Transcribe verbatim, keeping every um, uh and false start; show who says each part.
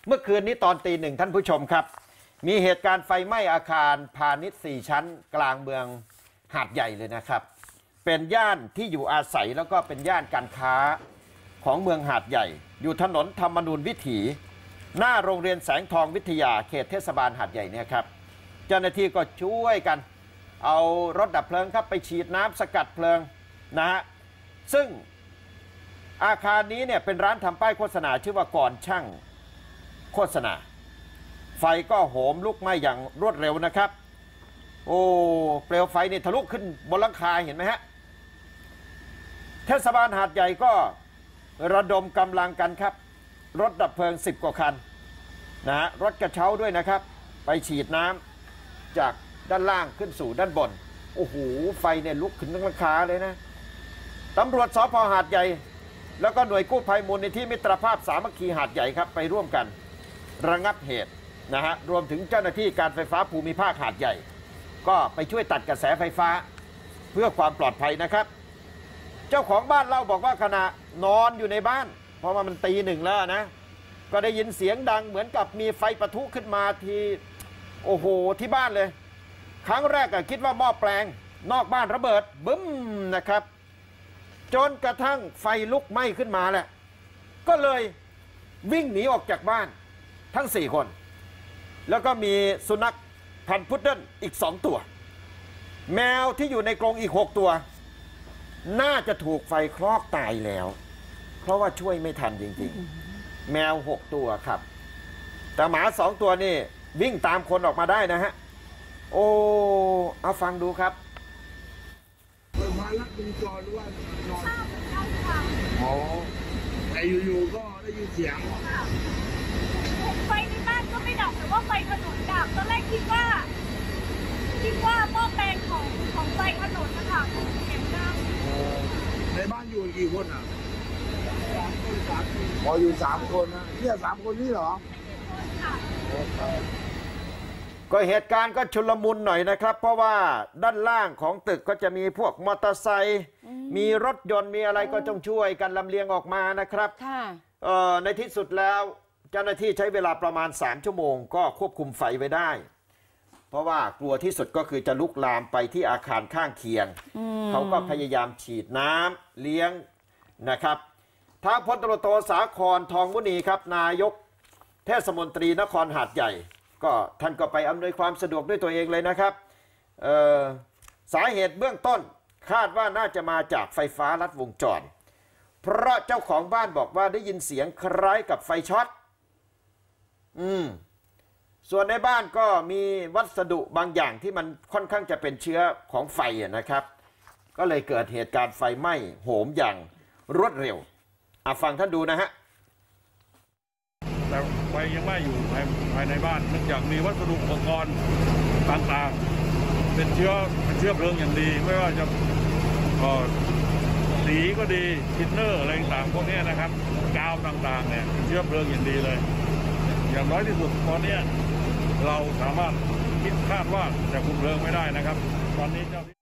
Speaker 1: เมื่อคืนนี้ตอนตีหนึ่งท่านผู้ชมครับมีเหตุการณ์ไฟไหม้อาคารพาณิชย์สี่ชั้นกลางเมืองหาดใหญ่เลยนะครับเป็นย่านที่อยู่อาศัยแล้วก็เป็นย่านการค้าของเมืองหาดใหญ่อยู่ถนนธรรมนูญวิถีหน้าโรงเรียนแสงทองวิทยาเขตเทศบาลหาดใหญ่เนี่ยครับเจ้าหน้าที่ก็ช่วยกันเอารถดับเพลิงครับไปฉีดน้ำสกัดเพลิงนะฮะซึ่งอาคารนี้เนี่ยเป็นร้านทำป้ายโฆษณาชื่อว่าก่อนช่างโฆษณาไฟก็โหมลุกไหม้อย่างรวดเร็วนะครับโอ้เปลวไฟนี่ทะลุขึ้นบนหลังคาเห็นไหมฮะเทศบาลหาดใหญ่ก็ระดมกำลังกันครับรถดับเพลิงสิบกว่าคันนะฮะรถกระเช้าด้วยนะครับไปฉีดน้ำจากด้านล่างขึ้นสู่ด้านบนโอ้โหไฟเนี่ยลุกขึ้นทั้งหลังคาเลยนะตำรวจสภ.หาดใหญ่แล้วก็หน่วยกู้ภัยมูลนิธิมิตรภาพสามัคคีหาดใหญ่ครับไปร่วมกันระงับเหตุนะฮะรวมถึงเจ้าหน้าที่การไฟฟ้าภูมิภาคหาดใหญ่ก็ไปช่วยตัดกระแสไฟฟ้าเพื่อความปลอดภัยนะครับเจ้าของบ้านเล่าบอกว่าขณะนอนอยู่ในบ้านเพราะว่ามันตีหนึ่งแล้วนะก็ได้ยินเสียงดังเหมือนกับมีไฟปะทุขึ้นมาที่โอ้โหที่บ้านเลยครั้งแรกก็คิดว่าหม้อแปลงนอกบ้านระเบิดบึ้มนะครับจนกระทั่งไฟลุกไหม้ขึ้นมาแหละก็เลยวิ่งหนีออกจากบ้านทั้งสี่คนแล้วก็มีสุนัขพันธุ์พุดเดิ้ลอีกสองตัวแมวที่อยู่ในกรงอีกหกตัวน่าจะถูกไฟคลอกตายแล้วเพราะว่าช่วยไม่ทันจริงๆแมวหกตัวครับแต่หมาสองตัวนี่วิ่งตามคนออกมาได้นะฮะโอ้เอาฟังดูครับ
Speaker 2: มาลัดวงจรหรือว่านอนอ๋อแต่อยู่ๆก็ได้ยินเสียง
Speaker 3: ไฟในบ้านก็ไม่ดับแต่ว่าไฟถนนดับตอนแรกคิดว่าคิดว่าหม้อแปลงของของไฟถนนนะคะเสียงดัง
Speaker 2: ในบ้านอยู่กี่คนอ่ะสามคนสามคนพออยู่สามคนนะเนี่ยสามคนนี่เหรอ
Speaker 1: ก็เหตุการณ์ก็ชุลมุนหน่อยนะครับเพราะว่าด้านล่างของตึกก็จะมีพวกมอเตอร์ไซค์มีรถยนต์มีอะไรก็ต้องช่วยกันลำเลียงออกมานะครับในที่สุดแล้วเจ้าหน้าที่ใช้เวลาประมาณสามชั่วโมงก็ควบคุมไฟไว้ได้เพราะว่ากลัวที่สุดก็คือจะลุกลามไปที่อาคารข้างเคียงเขาก็พยายามฉีดน้ำเลี้ยงนะครับทางพลตำรวจโทสาครทองมุนีครับนายกเทศมนตรีนครหาดใหญ่ก็ท่านก็ไปอำนวยความสะดวกด้วยตัวเองเลยนะครับสาเหตุเบื้องต้นคาดว่าน่าจะมาจากไฟฟ้าลัดวงจรเพราะเจ้าของบ้านบอกว่าได้ยินเสียงคล้ายกับไฟช็อตอืมส่วนในบ้านก็มีวัสดุบางอย่างที่มันค่อนข้างจะเป็นเชื้อของไฟนะครับก็เลยเกิดเหตุการณ์ไฟไหม้โหมอย่างรวดเร็วอ่ะฟังท่านดูนะฮะ
Speaker 4: แต่ไฟยังไหม้อยู่ภายภายในบ้านเนื่องจากมีวัสดุอุปกรณ์ต่างๆเป็นเชื้อเป็นเชื้อเพลิงอย่างดีไม่ว่าจะสีก็ดีทินเนอร์อะไรต่างๆพวกนี้นะครับกาวต่างๆเนี่ยเป็นเชื้อเพลิงอย่างดีเลยอย่างน้อยที่สุดตอนนี้เราสามารถคิดคาดว่าจะคุมเพลิงไม่ได้นะครับตอนนี้เจ้า